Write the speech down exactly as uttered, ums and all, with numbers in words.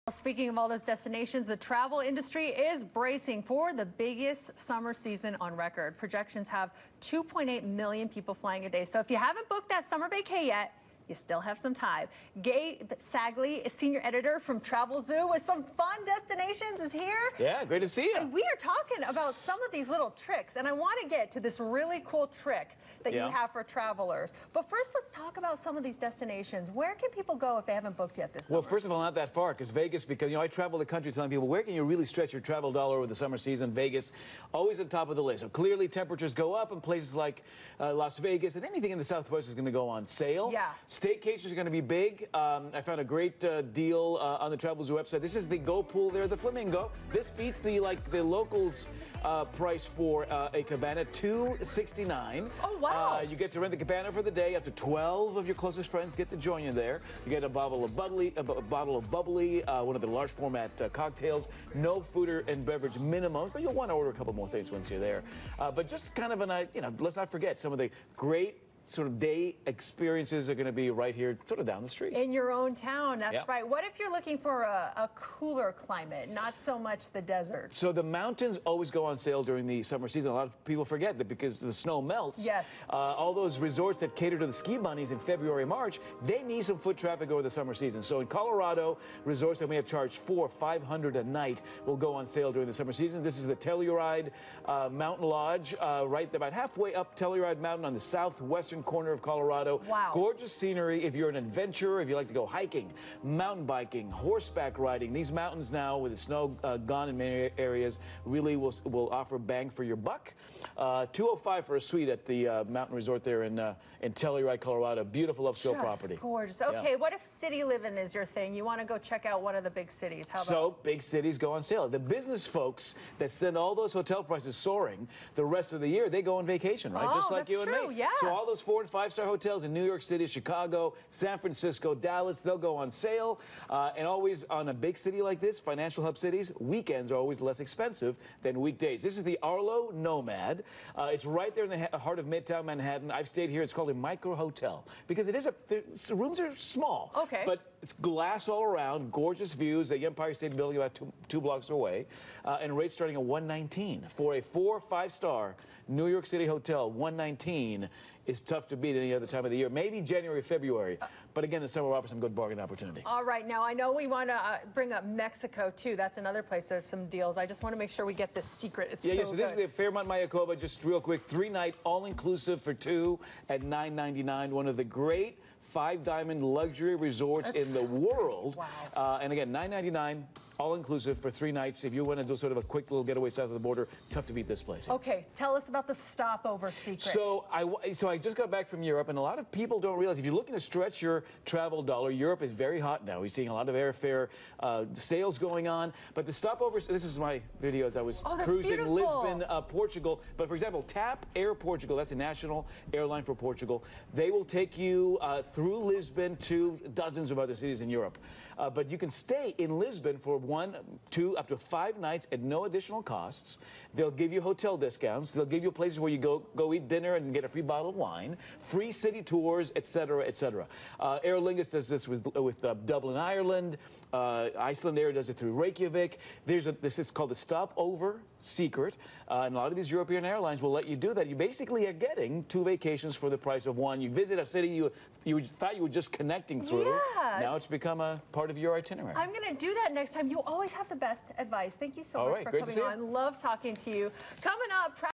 Speaking of all those destinations, the travel industry is bracing for the biggest summer season on record. Projections have two point eight million people flying a day. So if you haven't booked that summer vacay yet, you still have some time. Gabe Sagley, senior editor from Travelzoo, with some fun destinations, is here. Yeah, great to see you. And we are talking about some of these little tricks, and I want to get to this really cool trick that yeah. you have for travelers. But first, let's talk about some of these destinations. Where can people go if they haven't booked yet this summer? Well, first of all, not that far, because Vegas, because, you know, I travel the country telling people, where can you really stretch your travel dollar over the summer season? Vegas, always at the top of the list. So clearly, temperatures go up in places like uh, Las Vegas, and anything in the Southwest is going to go on sale. Yeah. Staycations are going to be big. Um, I found a great uh, deal uh, on the Travelzoo website. This is the Go Pool there, the Flamingo. This beats the like the locals uh, price for uh, a cabana, two sixty-nine. Oh wow! Uh, you get to rent the cabana for the day. Up to twelve of your closest friends get to join you there. You get a bottle of bubbly, a, a bottle of bubbly, uh, one of the large format uh, cocktails. No food or, and beverage minimums, but you'll want to order a couple more things once you're there. Uh, but just kind of an, uh, you know, let's not forget some of the great sort of day experiences are going to be right here, sort of down the street. In your own town, that's yep. right. What if you're looking for a, a cooler climate, not so much the desert? So the mountains always go on sale during the summer season. A lot of people forget that because the snow melts. Yes. Uh, all those resorts that cater to the ski bunnies in February, March, they need some foot traffic over the summer season. So in Colorado, resorts that may have charged four, five hundred a night will go on sale during the summer season. This is the Telluride uh, Mountain Lodge, uh, right about halfway up Telluride Mountain on the southwestern corner of Colorado. Wow. Gorgeous scenery if you're an adventurer, if you like to go hiking, mountain biking, horseback riding. These mountains now, with the snow uh, gone in many areas, really will, will offer bang for your buck. Uh, two oh five for a suite at the uh, mountain resort there in, uh, in Telluride, Colorado. Beautiful upscale Just property. Gorgeous. Okay, yeah. What if city living is your thing? You want to go check out one of the big cities. How about? So big cities go on sale. The business folks that send all those hotel prices soaring the rest of the year, they go on vacation, right? Oh, Just like that's you and true, me. yeah. So all those four and five star hotels in New York City, Chicago, San Francisco, Dallas, they'll go on sale. Uh, and always on a big city like this, financial hub cities, weekends are always less expensive than weekdays. This is the Arlo Nomad. Uh, it's right there in the heart of Midtown Manhattan. I've stayed here. It's called a micro hotel because it is a, the rooms are small. Okay. But it's glass all around, gorgeous views. The Empire State Building about two, two blocks away, uh, and rates starting at one nineteen for a four, five star New York City hotel. one nineteen is tough to beat any other time of the year. Maybe January, February, but again, the summer offers some good bargain opportunity. All right, now I know we want to uh, bring up Mexico too. That's another place there's some deals. I just want to make sure we get this secret. It's yeah, so yeah. So good. this is the Fairmont Mayakoba. Just real quick, three night all inclusive for two at nine ninety-nine. One of the great five diamond luxury resorts That's, in the world. Wow. Uh, and again, nine ninety-nine, all inclusive for three nights. If you want to do sort of a quick little getaway south of the border, tough to beat this place. Okay, tell us about the stopover secret. So I, so I just got back from Europe, and a lot of people don't realize if you're looking to stretch your travel dollar, Europe is very hot now. We're seeing a lot of airfare uh, sales going on. But the stopover, this is my video as I was oh, cruising beautiful. Lisbon, uh, Portugal. But for example, TAP Air Portugal, that's a national airline for Portugal. They will take you uh, through Lisbon to dozens of other cities in Europe. Uh, but you can stay in Lisbon for one, two, up to five nights at no additional costs. They'll give you hotel discounts. They'll give you places where you go go eat dinner and get a free bottle of wine, free city tours, et cetera, et cetera. Uh, Aer Lingus does this with, with uh, Dublin, Ireland. Uh, Iceland Air does it through Reykjavik. There's a, this is called the stopover secret. Uh, and a lot of these European airlines will let you do that. You basically are getting two vacations for the price of one. You visit a city you you thought you were just connecting through. Yeah, now it's, it's become a part of your itinerary. I'm going to do that next time. You always have the best advice. Thank you so All much right, for great to coming see on. Love talking to you. Coming up.